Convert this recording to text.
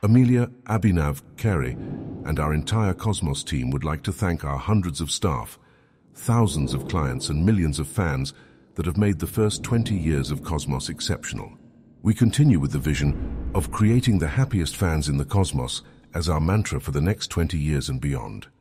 Amelia, Abhinav, Cary, and our entire Cosmos team would like to thank our hundreds of staff, thousands of clients and millions of fans that have made the first 20 years of Cosmos exceptional. We continue with the vision of creating the happiest fans in the cosmos as our mantra for the next 20 years and beyond.